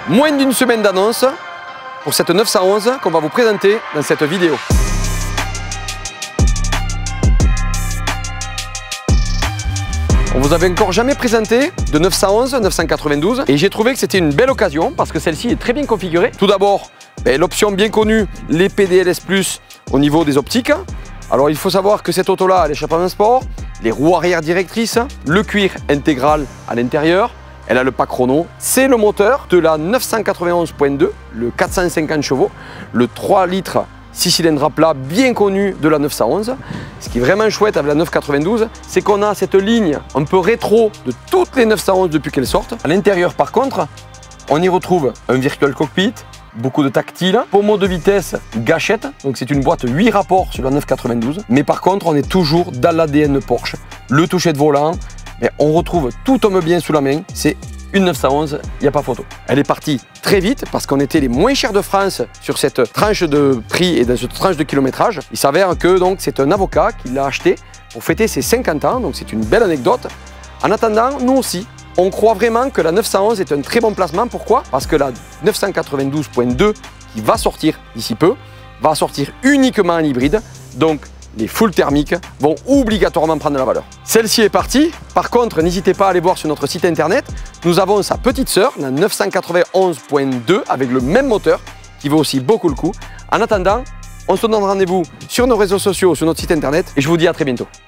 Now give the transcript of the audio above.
Moins d'une semaine d'annonce pour cette 911 qu'on va vous présenter dans cette vidéo. On vous avait encore jamais présenté de 911, 992 et j'ai trouvé que c'était une belle occasion parce que celle-ci est très bien configurée. Tout d'abord, l'option bien connue, les PDLS+, au niveau des optiques. Alors il faut savoir que cette auto-là a l'échappement sport, les roues arrière directrices, le cuir intégral à l'intérieur, elle a le pack chrono. C'est le moteur de la 991.2, le 450 chevaux, le 3 litres 6 cylindres à plat bien connu de la 911. Ce qui est vraiment chouette avec la 992, c'est qu'on a cette ligne un peu rétro de toutes les 911 depuis qu'elles sortent. À l'intérieur par contre, on y retrouve un virtual cockpit, beaucoup de tactile, pommeau de vitesse gâchette, donc c'est une boîte 8 rapports sur la 992. Mais par contre, on est toujours dans l'ADN Porsche. Le toucher de volant, on retrouve tout homme bien sous la main, c'est une 911, il n'y a pas photo. Elle est partie très vite parce qu'on était les moins chers de France sur cette tranche de prix et dans cette tranche de kilométrage. Il s'avère que c'est un avocat qui l'a acheté pour fêter ses 50 ans, donc c'est une belle anecdote. En attendant, nous aussi, on croit vraiment que la 911 est un très bon placement. Pourquoi? Parce que la 992.2 qui va sortir d'ici peu, va sortir uniquement en hybride, donc les full thermiques vont obligatoirement prendre la valeur. Celle-ci est partie. Par contre, n'hésitez pas à aller voir sur notre site internet. Nous avons sa petite sœur, la 991.2, avec le même moteur, qui vaut aussi beaucoup le coup. En attendant, on se donne rendez-vous sur nos réseaux sociaux, sur notre site internet, et je vous dis à très bientôt.